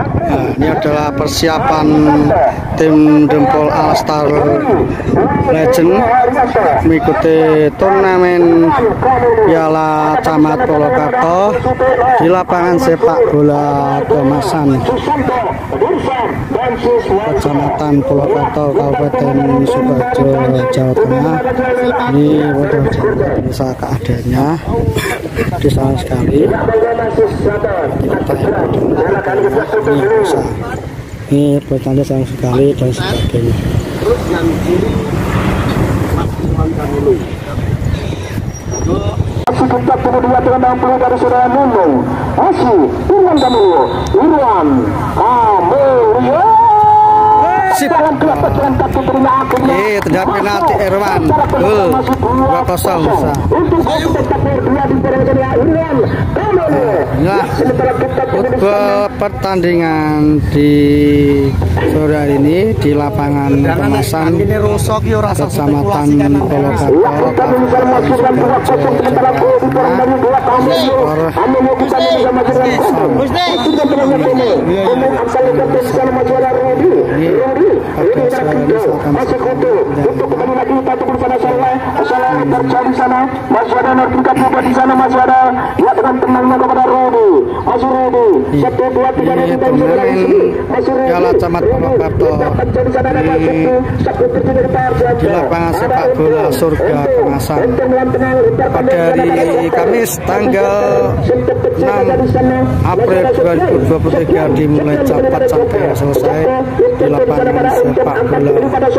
Nah, ini adalah persiapan tim Dempul All-Star Legend mengikuti turnamen Piala Camat Purwokerto di lapangan sepak bola Kemasan, Kecamatan Purwokerto, Kabupaten Sukoharjo, Jawa Tengah. Ini bisa keadaannya di sana sekali. Ini bertanda sayang sekali dan sebagainya. Sekitar kedua dengan 60 dari saudara Nunung masih Irwan Kamulyo, Irwan Kamulyo. Tidak penalti Irwan. 2-0 bisa. Inilah football pertandingan di sore hari ini di lapangan Kemasan, Kecamatan Purwokerto, masih kutu untuk kembali lagi kita tunggu di sana terjadi sana masih ada Nordika juga di sana masih ada ya dengan tenangnya kepada Rudi masih Rudi 1-2-3 masih Piala Camat Purwokerto di lapangan sepak bola Surga Kemasan pada hari Kamis tanggal 6 April 2023 dimulai cepat sampai selesai di lapangan sepak bola.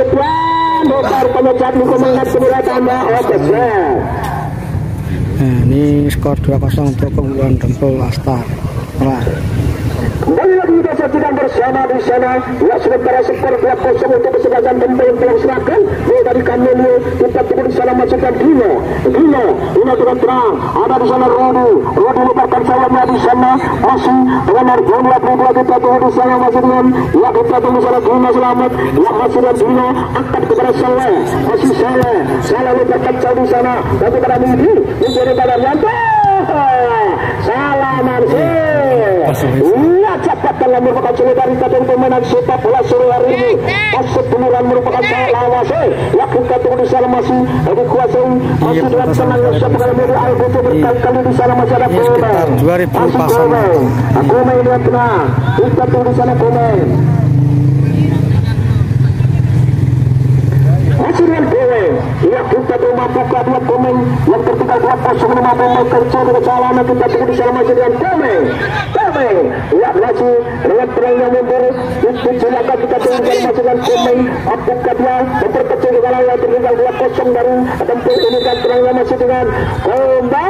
Nah, ini skor 2-0 untuk keunggulan Dempul All-Star. Kembali lagi kita saksikan bersama di sana. Ya, sementara skor 2-0 untuk kesebelasan Dempul yang telah serahkan. Dari Kamulyo kita tunggu di sana masukkan Dino dengan terang. Ada di sana Rudi lebarkan sayapnya di sana masih dengan Arjuna Pridua kita tunggu di sana masih dengan ya kita tunggu di sana Dino Selamat ya masih dengan Dino angkat kepada Saleh masih Saleh lebarkan jauh di sana dan kepada Midi menjadi pada Yanto salah iya cepat dalam merupakan solidaritas untuk pemain sepak bola sore hari ini. Masuk penurunan merupakan salah ya kita tunggu di sana masih dikuasai masih dengan tenang siapa kalau mau Alberto berkali-kali di sana masih ada sekitar 2000 pasangan. Komen dengan tenang kita tunggu di sana komen masih dengan komen ya kita tunggu membuka dua komen yang tertinggal 2-0 mampu bekerja dengan salah kita tunggu di sana masih dengan komen ya masih dengan terang yang mundur itu silakan kita tunggu masih dengan komen apakah dia memperkecil dengan yang tertinggal 2-0 dari Dempul ini dan terangnya masih dengan komen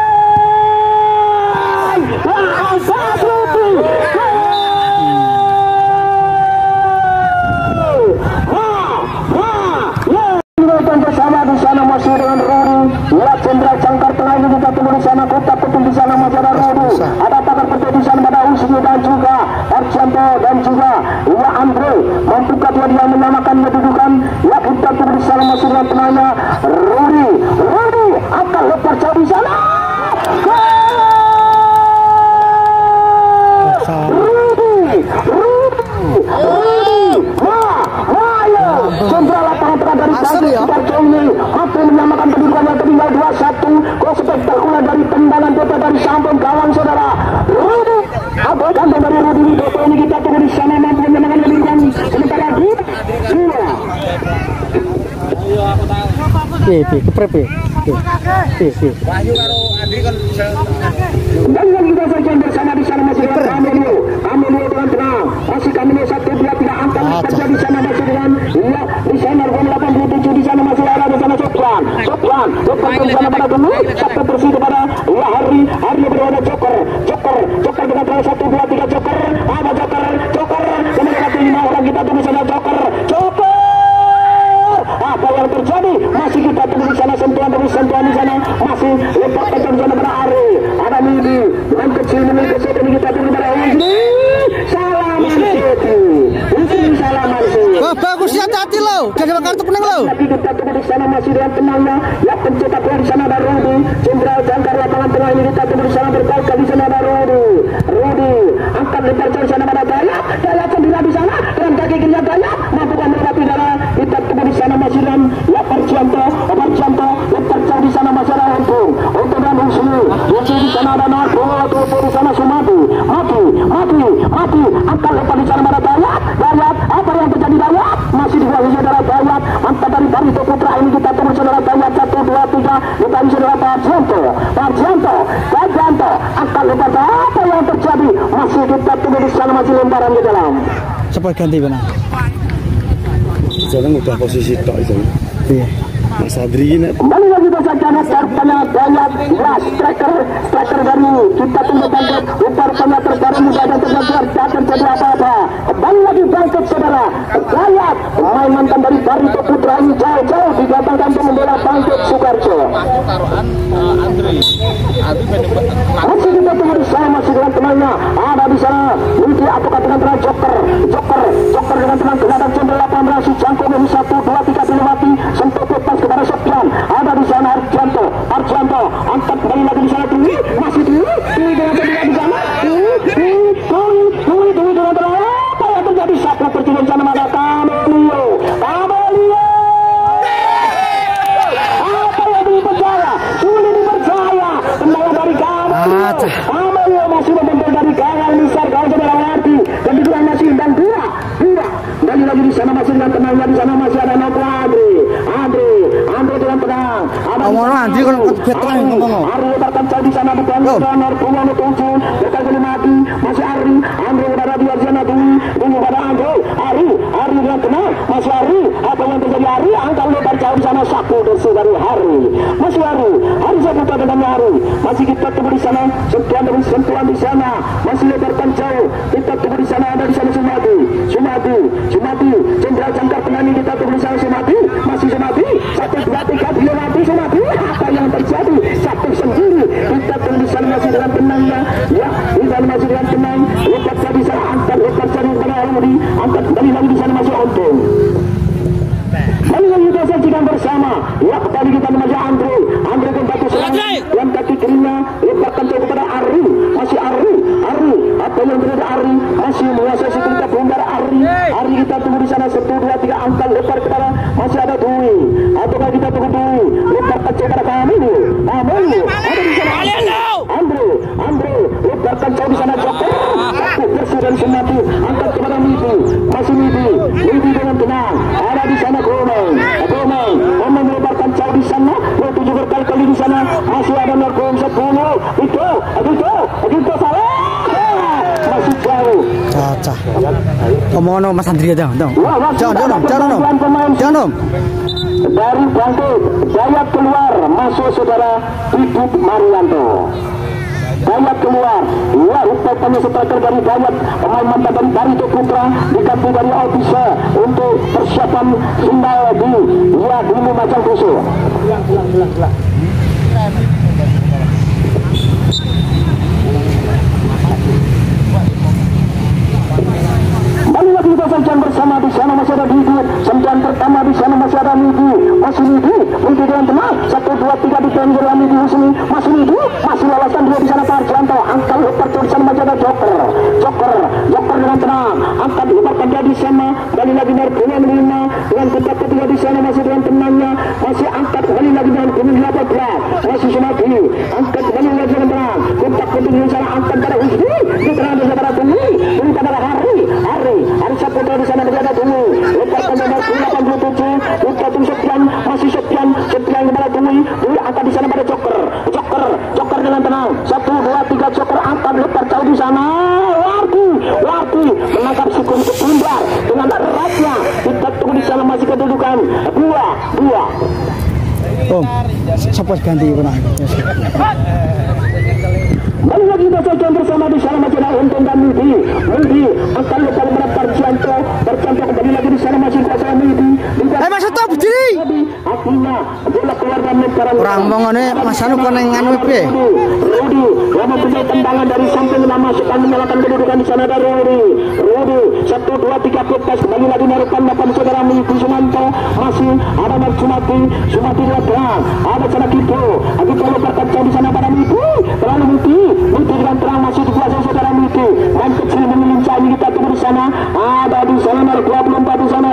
bersama di sana masih dengan Rudi ya Jenderal Jangkar tengah ini kita tunggu di sana kita tunggu di sana masih ada Rudi ada pakar pertama di sana pada Usni dan juga Arjanto dan juga ya Andre mampukah dia menyamakan kedudukan ya kita tunggu di sana masih dengan tengahnya Rudi akan lepas jauh di sana Jenderal lapangan tengah dari Sidoarjo ini mampu menyamakan kedudukan yang tertinggal 2-1. Gol spektakuler dari tendangan Dota dari samping gawang saudara Rudi. Apa kantong dari Rudi Widodo ini kita tunggu di sana mampu menyamakan kedudukan sementara lagi 2. Dan yang kita sajikan bersama di sana masih dengan Kamulyo dengan tenang masih Kamulyo 1-2 tidak angkat kerja di sana masih dengan iya di sana 87 di sana masih ada di sana Sopran di sana pada dulu sampai bersih kepada iya Hari berada Joker dengan terang 1-2-3 Joker ada Joker kemudian ada 5 orang kita tunggu sana Joker apa yang terjadi masih kita tunggu di sana sentuhan di sana masih lepas di sana pada Ari ada Midi dengan kecil ini kita tunggu pada Wisnu salah bagus ya hati lo gagal kartu kuning lo kita tunggu di sana masih dengan tenangnya ya pencetak gol di sana ada Rudi Jenderal Jangkar lapangan tengah ini kita tunggu di sana berkali di sana ada Rudi angkat lebar di sana pada Gari di sana masih lemparan ke dalam. Cepat ganti benar. Sekarang udah posisi tok itu. Iya. Mas Adri ini Kembali lagi bersama Sarpana Dayat Ras striker dari kita tunggu bangkit rupanya terbaru muda dan terbaru dan terjadi apa-apa. Kembali lagi bangkit saudara Dayat pemain mantan dari Barito Putra ini jauh-jauh didatangkan untuk membela Bangkit Sukarjo. Masih kita tunggu di sana masih dengan temannya ada di sana Widi atau dengan teman Joker dengan teman gelandang jendela 18 si jangkau dari 1 2 3 dilewati sentuh lepas kepada Sofian ada di sana Arjanto angkat kembali lagi di sana Dwi masih Dwi dengan terlihat di sana Dwi dengan terlihat apa yang terjadi saat pertandingan sana mana Kamelio apa yang dipercaya sulit dipercaya tendangan dari Kamelio masih membentol dari gawang besar gawang saudara Wardi dan di belakang masih dan dua kembali lagi di sana masih dengan tenangnya di sana masih ada Noko Andre dengan tenang. Ngomong Andri kan ketang ngomong. Ari lebarkan jauh di sana depan corner punya tujuh dekat kali mati masih Andre berada di sana tunggu pada Ari dengan tenang masih Ari apa yang terjadi Ari angkat lebar jauh di sana sapu bersih dari Hari masih Hari sapu dengan Hari masih kita tunggu di sana sentuhan di sana masih lebarkan jauh kita tunggu di sana ada di sana Sumati Jenderal Jangkar Penani kita tunggu di sana Sumati masih Sumati 1 2 3 dilewati Sumati apa yang terjadi satu sendiri kita tunggu di sana masih dengan tenangnya ya di sana masih dengan tenang lepas di sana angkat pada Almudi angkat kembali lagi di sana masih Untung kali yang kita saksikan bersama ya kembali kita masih Andre kembali selang yang kaki kirinya lepaskan jauh kepada Ari masih Ari apa yang terjadi Ari masih menguasai kita bongkar Ari kita tunggu di sana 1 2 3 angkat lebar kepada masih ada Dwi ataukah kita tunggu Dwi lepaskan jauh kepada Kamil ada di sana Andre lepaskan jauh di sana Joker aku bersih dan semati angkat kepada Midi masih Midi dengan tenang ada di sana Gomeng melebarkan jauh di sana 7 berkali-kali di sana masih ada Norkom 10 itu salah masih jauh Cacah. Ngomong Mas Andri aja, jangan. Dari Bangkit Dayat keluar masuk saudara Didit Marianto. Dayat keluar, ya rupanya striker dari Dayat pemain mantan dari Barito Putra diganti dari Ofisa untuk persiapan final di Lumajang Kusu. Kembali lagi kita saksikan bersama di sana masih ada Didi sembilan pertama di sana masih ada Midi dengan tenang 1 2 3 dipenjel Midi Husni masih lolosan dua di sana Pak Arjanto angkat lebar di sana masih ada Joker dengan tenang angkat lebarkan dia di sana kembali lagi dari punya melima dengan tempat ketiga di sana masih dengan tenangnya masih angkat kembali lagi dengan kuning 18 masih Sumati angkat kembali lagi dengan tenang tempat ketiga di sana angkat pada Husni di tengah di sana Bumi pada Hari Saputra di sana berada dulu lepaskan nomor 87 Ucatum Sofian masih Sofian kepada Dwi angkat di sana pada Joker dengan tenang 1 2 3 Joker angkat lebar jauh di sana Wardi menangkap Sukun Sebundar dengan eratnya kita tunggu di sana masih kedudukan 2-2 Cepat ganti benar. Mari lagi kita saksikan bersama di sana masih ada Untung dan Midi akan lepas kepada Arjanto kembali lagi di sana masih kuasa Midi Mas stop berdiri akhirnya bola keluar dan lemparan orang mongone Mas Anu konengan WP Rudi yang mempunyai tendangan dari samping lama suka menyalakan kedudukan di sana dari Rudi 1 2 3 lepas kembali lagi merupakan 8 saudara Midi Sumanto masih ada Sumati dua terang ada sana Kito lepaskan jauh di sana pada Midi terlalu Midi dengan terang masih dikuasai saudara Midi dan kecil mengelincar kita tunggu di sana ada di sana nomor 24 di sana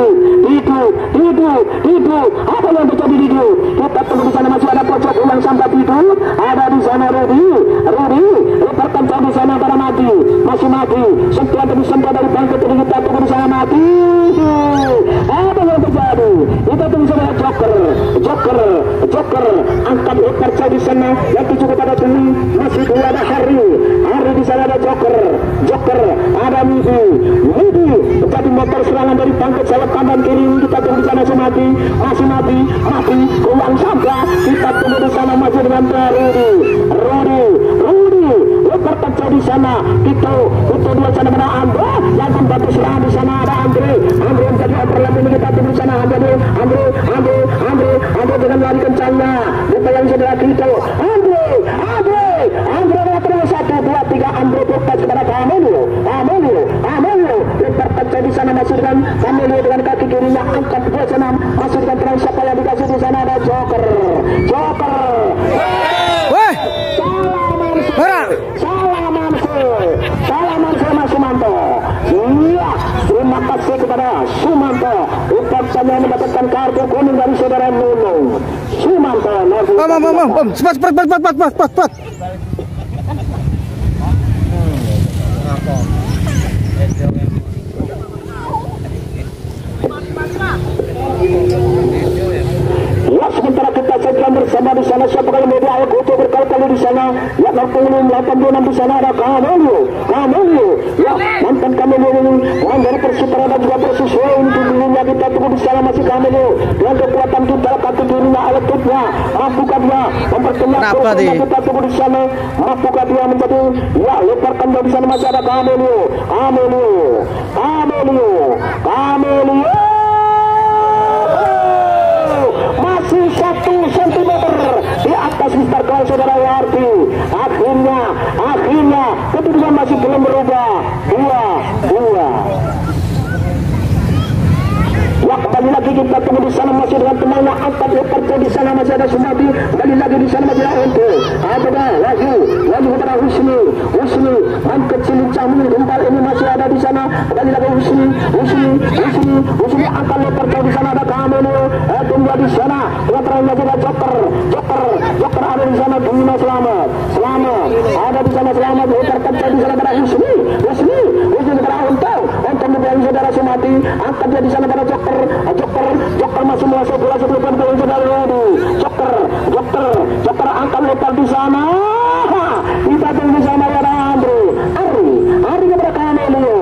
Didu apa yang terjadi Didu kita tunggu di sana masih ada pojok ulang sampai Didu ada di sana Rudi lepaskan jauh di sana pada Mati masih Mati setelah dari Bangkit kita tunggu di sana Mati apa yang terjadi kita tunggu sama Joker angkat lebar jauh di sana yang tuju kepada Dwi masih dua ada Hari di sana ada Joker Widi menjadi motor serangan dari bangkit sayap kanan kiri. Kita tunggu di sana Sumadi, masih mati, goyang saja. Kita tunggu di sana masih dengan Rudi, lebar kacau di sana. Itu dua sana mana Andre, yang membantu serangan di sana ada Andre menjadi overlap ini. Kita tunggu di sana Andre dengan lari kencangnya. Kita yang saudara kita Andre terus 1, 2, 3 Andre berpas kepada Amelio lebar kacau di sana masih dengan Amelio dengan kaki kirinya angkat dua sana masih dengan terang siapa yang dikasih di sana ada Joker. Weh, Salaman sama Sumanto. Iya, terima kasih kepada Sumanto. Upaya mendapatkan kartu kuning dari saudara Nunung. Sumanto. Cepat. Ya, sementara kita saja bersama di sana siapa kalau media ayo goto berkali-kali di sana. Ya, 86 di sana ada Kamelio. Ya, mantan Kamelio ini dari Persipura dan juga Persiswa untuk dirinya. Kita tunggu di sana masih Kamelio dengan kekuatan kita kaki dirinya elektriknya. Mampukah dia memperkenalkan kita tunggu di sana. Mampukah dia menjadi ya leparkan dari sana masih ada Kamelio. Masih 1 cm di atas Mister Gol saudara Wardi. Akhirnya kedudukan masih belum berubah 2-2. Ya, kembali lagi kita tunggu di sana masih dengan temannya angkat lebar di sana masih ada Sumadi. Kembali lagi di sana masih ada Ente. Ada Wahyu kepada Husni main kecil Camil Rumpal ini masih ada di sana. Kembali lagi Husni angkat lebar di sana ada Kamelio. Tunggu di sana dengan terangnya juga Joker ada di sana. Bima Selamat ada di sana. Selamat lebar di sana pada Husni kepada Untuk membiayai saudara Sumadi angkat dia di sana pada Joker masih menguasai bola sebelum ke saudara Rudi. Joker angkat lebar di sana. Kita tunggu di sana ada Andre kepada Kamelio.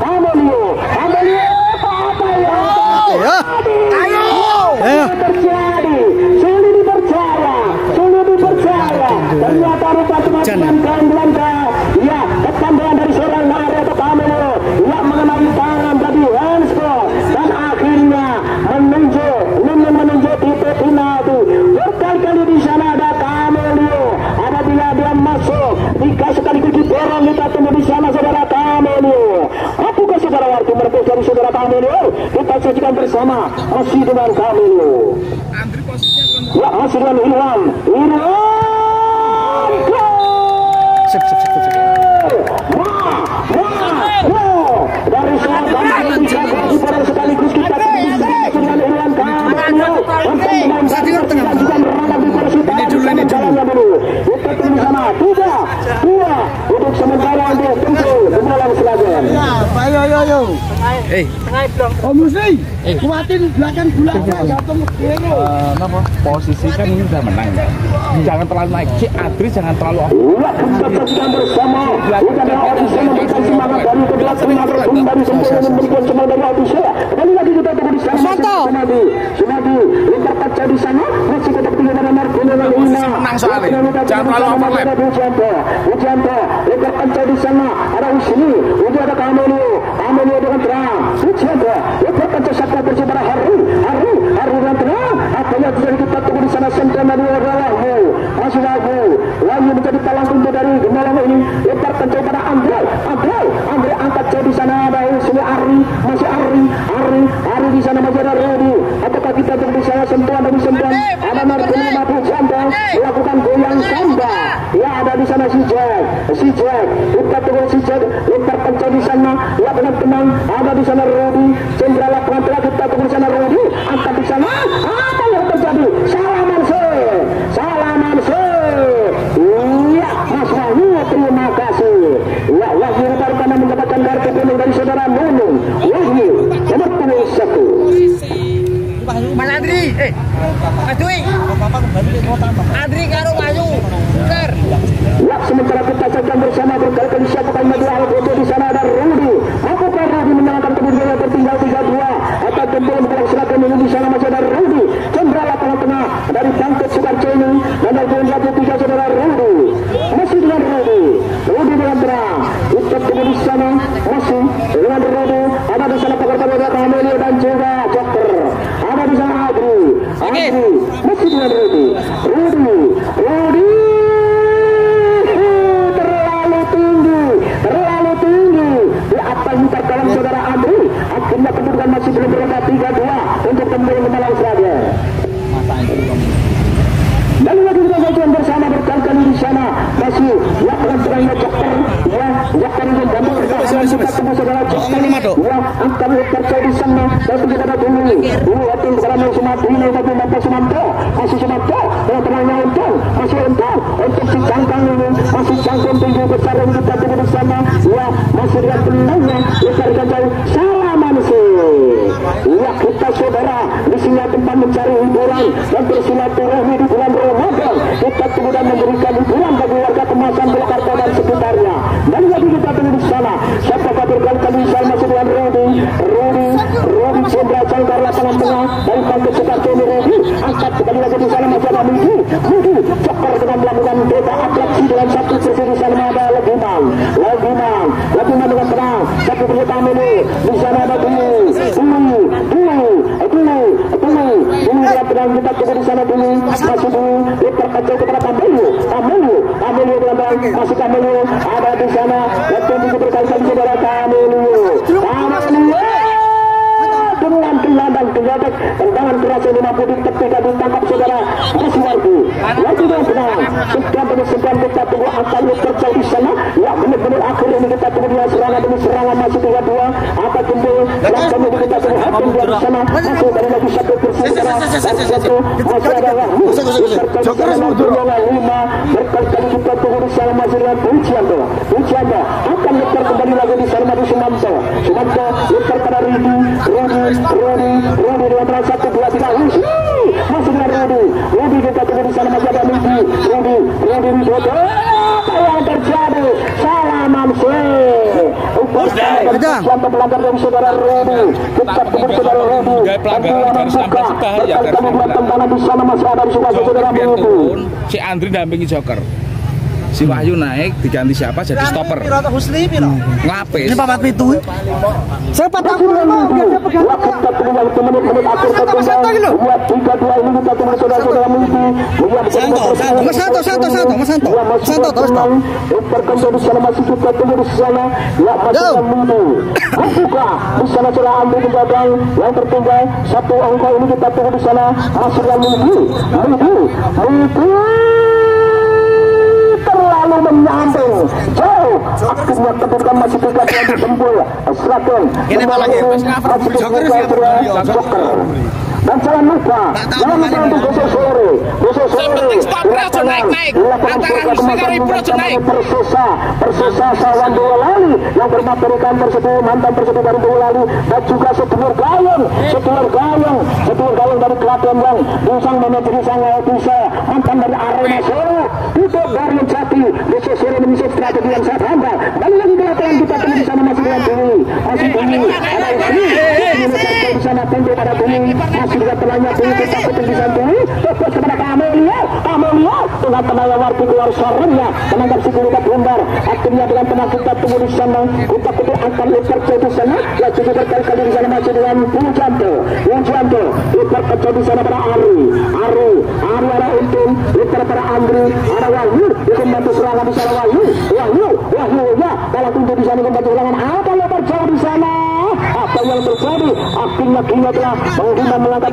Apa ya? Ayo. Terjadi. Sulit dipercaya. Ternyata rupa teman-teman Belanda. Ya, ketambahan dari seorang Andre atau Kamelio. Ya, mengenai tangan tadi handsport dan akhirnya menunjuk titik penalti. Berkali-kali di sana ada Kamelio. Ada dia masuk. Jika sekaligus didorong kita tunggu di sana saudara Kamelio. Apakah saudara waktu merebut dari saudara Kamelio? Kita sajikan bersama masih dengan Kamelio. Ya, masih dengan Irwan. Dari sana sekaligus kita dengan Irwan Kamelio. Kita tunggu sana 2 untuk sementara untuk pembalan selatan. Ayo. Om Musli, kuatin belakang jatuh begini. Posisi kan ini udah menang. Jangan terlalu naik. Adri jangan terlalu off. Kita saksikan bersama. Kita memberikan semangat dari kedua tim kembali sempurna memberikan semangat dari Odisea. Kembali lagi kita tunggu di sana. Sumadi lebar kaca di sana. Masih tetap tinggal pada Martino Lina. Menang soalnya. Jangan terlalu overlap. Ujanto lebar kaca di sana. Ada Husni. Udah ada Kamelio dengan terang. Ujanto lebar kaca siapa bersama Hari dengan terang. Akhirnya kita tunggu di sana sempurna adalah masih Wahyu menjadi palang pintu dari Gemalang ini. Lebar kaca pada Andre angkat jauh di sana ada Husni. Ari di sana masih ada Rudi. Apakah kita tunggu di sana sentuhan ada Martino Ujanto melakukan goyang samba. Ya, ada di sana si Jack. Kita tunggu si Jack lebar kaca di sana. Ya, benar tenang. Ada di sana Rudi. Jenderal Pantera kita tunggu di sana Rudi. Angkat di sana. Apa yang terjadi? Salaman se. Iya, Mas Wahyu terima kasih. Ya, Wahyu karena mendapatkan kartu kuning dari saudara Nunung. Wahyu nomor 21. Mas Andri, Andri karo Wahyu. Bener. Ya, sementara kita sedang bersama berkali-kali siapa yang media di sana ada Rudi. masih dengan Rudi terlalu tinggi di atas terkalang saudara Andri. Akhirnya kedudukan masih belum berubah 3-2 untuk kembali ke Malang saja. Dan lagi kita sajian bersama berkali-kali di sana masih lakukan serangnya Joker Joker yang gambar kita tunggu saudara Joker yang akan tercaya di sana. Tapi kita ada dulu hati bersama Sumatri ini bagi Bapak Sumanto masih Sumanto yang tengahnya untuk si cangkang ini masih cangkang tinggi besar yang kita tunggu di sana masih dengan tenangnya dicarikan jauh salaman sih kita saudara di sini tempat mencari hiburan dan bersilaturahmi di bulan Ramadan. Kita kemudian memberikan hiburan bagi warga Kemasan Purwakarta dan sekitarnya. Dan lagi kita tunggu di sana. Siapa berkali-kali saya masih dengan Rudi Cendra Cangkar lapangan tengah dari Pantai Soekarno Rudi angkat kembali lagi di sana masih ada Mudi Joker dengan melakukan beda atraksi dengan satu sisi di sana ada Legiman dengan tenang satu pertama ini di sana ada dulu kita tunggu di sana dulu masih dulu terkacau kepada Kamelu masih Kamelu ada di sana dan tunggu berkali-kali saudara Kamelu dengan tendangan keras yang 50 ketika ditangkap saudara masih lagi dengan tenang sekian kita tunggu akan terjadi di sana benar-benar akhir ini kita tunggu dia serangan demi serangan masih 3-2 apa timbul belakang ini kita tunggu hakim dia di sana masih dari lagi satu kursi dan satu masih ada Joker berkali-kali kita tunggu di sana masih dengan Pujianto akan lebar kembali lagi di sana di Sumanto lebar pada Rudi dengan terang 1-2-3 masih dengan Rudi kita tunggu di sana masih ada Rudi Widodo apa yang terjadi salaman siapa pelanggar dari saudara Rudi kita tunggu saudara Rudi pelanggaran garis lampasi bahaya tendangan di sana masih ada di saudara Rudi si Andri dampingi Joker si Wahyu naik diganti siapa jadi stopper ngapis ini papat pitu saya patah menit akhir tertinggal 3-2 ini kita tunggu saudara-saudara Mimpi Mas Santo terkembang di sana masih kita tunggu di sana masih Mimpi buka di sana saudara ambil penjagaan yang tertinggal satu angka ini kita tunggu di sana masih Mimpi terlalu menyambung jauh akhirnya kedudukan masih 3 disembul Sragen ini lagi Joker dan jangan lupa untuk besok sore Persesa Sawan Boyolali yang bermaterikan tersebut mantan tersebut dari Boyolali dan juga sedulur gayung dari Klaten yang disang menetri sangat bisa mantan dari Arema Solo itu dari Jati besok sore Indonesia strategi yang sangat handal dan lagi belakang kita tunggu di sana masih dengan masih ada di sana tunggu pada masih juga telahnya kita ketemu di sana fokus kepada Kamelia dengan tenaga warti keluar sorenya menangkap si kita bundar akhirnya dengan tenang kita tunggu di sana kita akan lebar di sana ya juga berkali-kali di sana masih dengan Pujianto lebar kecil di sana pada Ari ada untung lebar pada Andri ada Wahyu itu membantu serangan di sana Wahyu ya kalau tunggu di sana membantu serangan apa yang terjadi di sana apa yang terjadi akhirnya kita telah menghina melangkah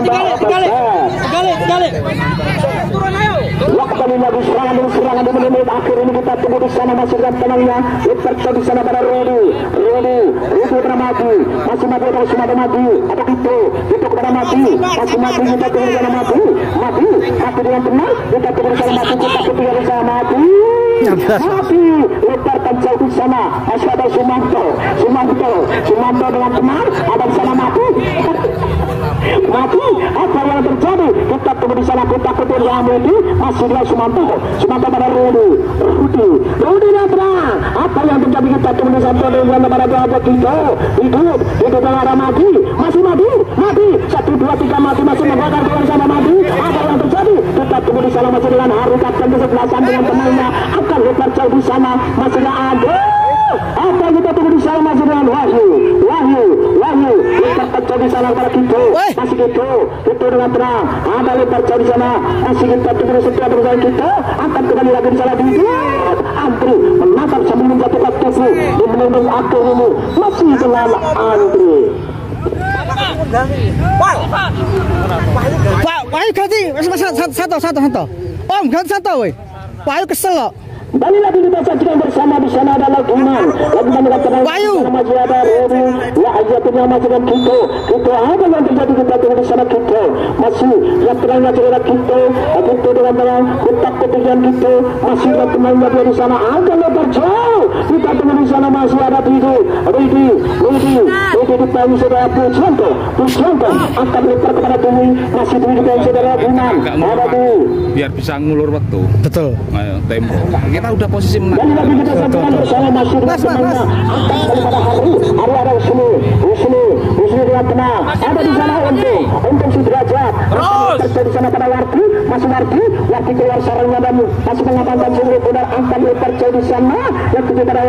kembali lagi serangan di menit akhir ini kita tunggu di sana masih dengan tenangnya lebar di sana pada Rudi pernah maju masih maju atau sudah maju atau itu kepada maju masih maju kita tunggu di sana maju dengan tenang kita tunggu di sana maju kita ketika di sana maju lebarkan jauh di sana masih ada Sumanto dengan tenang ada di sana maju apa yang terjadi kita tunggu di sana kita ketua Medi masih dengan Sumanto pada Rudi dan tenang apa yang terjadi kita tunggu di sana dengan pada Bapak hidup dengan arah Madi masih Madi 1, 2, 3 Madi masih membakar dengan sama Madi apa yang terjadi kita tunggu di sana masih dengan Haru kapten di sebelahan dengan temannya akan lebar jauh di sana masih ada apa yang kita tunggu di sana masih dengan Wahyu lebar kecil di salah pada Kito. Masih Kito dengan tenang. Ada lebar jauh di sana. Masih kita tunggu setelah berusaha kita akan kembali lagi di sana dulu. Andri menatap sambil menjatuhkan tubuh di menembus akhir ini. Masih dengan Andri. Wahyu ganti satu. Om ganti satu weh. Wahyu kesel loh. Balik lagi kita saksikan bersama di sana adalah Gunan. Lagi mengatakan masih ada Rudi. Wahyu punya masih dengan Kito. Kito apa yang terjadi kita tunggu di sana Kito. Masih yang terangnya adalah Kito. Kito dengan tenang. Kutak ketinggian Kito. Masih yang tenangnya dia di sana. Ada lebar jauh. Kita tunggu di sana masih ada Rudi dipanggil saudara Pujanto akan lebar kepada Dwi. Masih Dwi dipanggil saudara Gunan. Ada Dwi. Biar bisa ngulur waktu. Betul. Ayo tempo. Kita udah posisi menang. Dan lagi kita sampaikan bersama masih dengan temannya. Angkat daripada Hari ada Usni dengan tenang. Ada di sana untung Sudrajat. Terus di sana pada Wardi, masih Wardi keluar sarangnya dan masih mengamankan seluruh benar angkat lebar jauh di sana. Yang kedua pada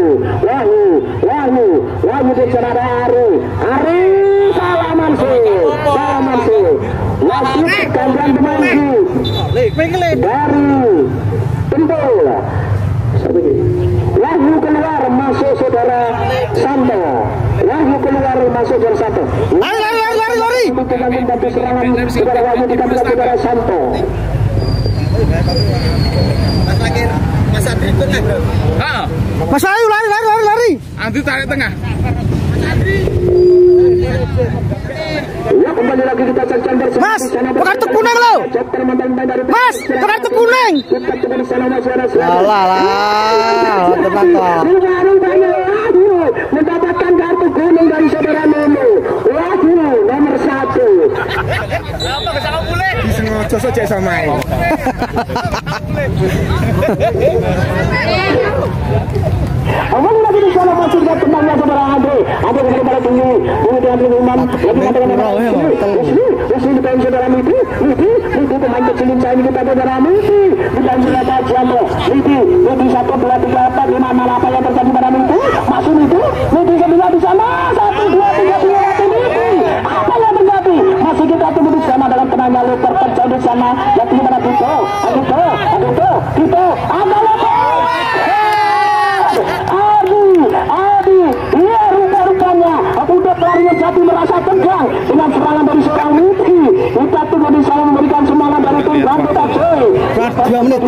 Wahyu di sana ada Ari salaman sih. Wahyu kandang Demanggi dari Tembul. Wahyu keluar masuk saudara Santo. Lari. Bantu serangan saudara Wahyu dibantu saudara Santo. Mas Andri tengah. Mas Wahyu lari. Andri tarik tengah. Ya kembali lagi kita saksikan bersama. Mas, kartu kuning lo. Mas, kartu kuning. Alah, tenang kok. Mendapatkan kartu kuning dari saudara Nono. Wahyu nomor 1. Sengaja saja sama ini. Kembali lagi di sana masih dengan temannya saudara Andre. Ada kepada tinggi dengan Iman. Usni dengan saudara Miti pemain kecil ini kita saudara Miti dan saudara Janto. Miti 1, 2, 3, 4, 5, 6 apa yang terjadi pada Miti? Masuk Miti kedua di sana 1, 2, 3, 4 Miti. Apa yang terjadi? Masih kita tunggu di sana dalam tenangnya lebar terjauh di sana. Yang kedua pada Tito. Ada Adi, iya rupa-rupanya udah pelarinya Jati merasa tegang dengan serangan dari seorang Miti. Kita tunggu di sana memberikan semangat dari tim Brandota Joy. 2 menit.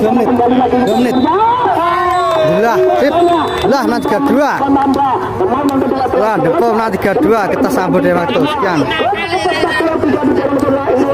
Lah, nanti 32. Lah, depo nanti 32 kita sambut dari waktu sekian.